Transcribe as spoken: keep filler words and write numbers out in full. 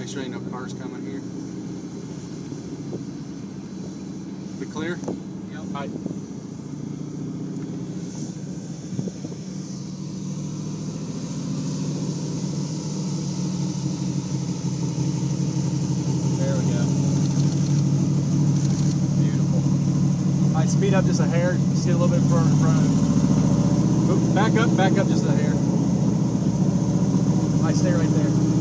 make sure ain't no cars coming here. We clear? Yep. All right. There we go. Beautiful. All right, speed up just a hair. See a little bit further in front of it. Oop, back up, back up just a hair. All right, stay right there.